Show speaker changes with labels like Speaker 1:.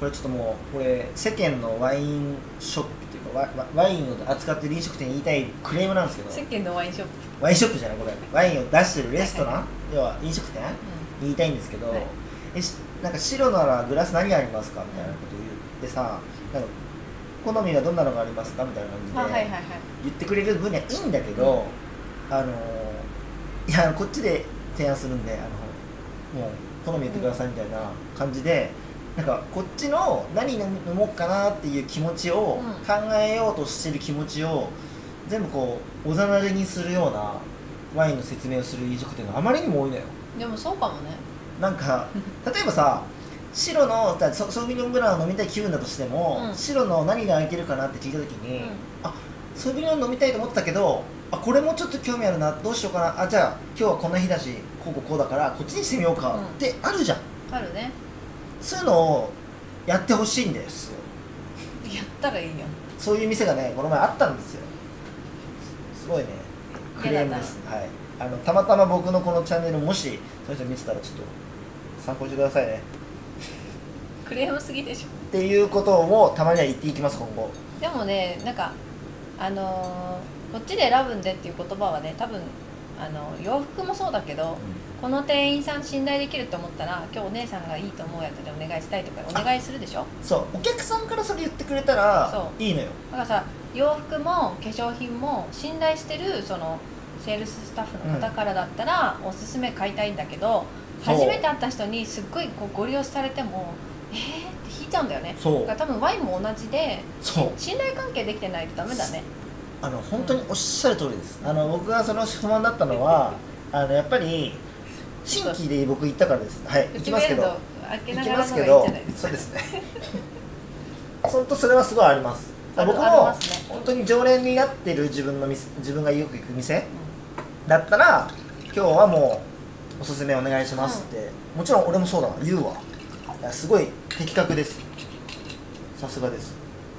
Speaker 1: これちょっともうこれ世間のワインショップっていうかワインを扱ってる飲食店に言いたいクレームなんですけど、
Speaker 2: 世間のワインショップ、
Speaker 1: ワインショップじゃないこれ、ワインを出してるレストラン、要は飲食店に言いたいんですけど、なんか白ならグラス何がありますかみたいなこと言ってさ、なんか好みはどんなのがありますかみたいな感じで言ってくれる分にはいいんだけど、いやこっちで提案するんでもう好み言ってくださいみたいな感じで、なんかこっちの何飲もうかなっていう気持ちを考えようとしてる気持ちを全部こうおざなりにするようなワインの説明をする飲食店があまりにも多いのよ。
Speaker 2: でもそうかもね。
Speaker 1: なんか例えばさ、白のソービニョンブランを飲みたい気分だとしても、白の何が空いてるかなって聞いた時に、あ、ソービニョン飲みたいと思ってたけど、あ、これもちょっと興味あるな、どうしようかな、あ、じゃあ今日はこんな日だしこうだからこっちにしてみようかってあるじゃん。
Speaker 2: あるね。
Speaker 1: そういうのをやってほしいんですよ。
Speaker 2: やったらいいよ。
Speaker 1: そういう店がねこの前あったんですよ。すごいねクレームです。はい、たまたま僕のこのチャンネルもしその人見てたらちょっと参考にしてくださいね。
Speaker 2: クレームすぎでしょ
Speaker 1: っていうことをたまには言っていきます今後。
Speaker 2: でもね、なんかこっちで選ぶんでっていう言葉はね、多分洋服もそうだけど、この店員さん信頼できると思ったら今日お姉さんがいいと思うやつでお願いしたいとかお願いするでしょ。
Speaker 1: そう、お客さんからそれ言ってくれたらいいのよ。
Speaker 2: だからさ、洋服も化粧品も信頼してるそのセールススタッフの方からだったら、おすすめ買いたいんだけど、初めて会った人にすっごいこうご利用されてもって引いちゃうんだよね。だから多分ワインも同じで、信頼関係できてないとダメだね。
Speaker 1: 本当におっしゃる通りです。僕がその不満だったのはやっぱり新規で僕行ったからです。はい、行きますけどそうですね本当それはすごいあります。僕も本当に常連になってる自分がよく行く店だったら今日はもうおすすめお願いしますって、もちろん俺もそうだわ言うわ。いやすごい的確です。さすがです。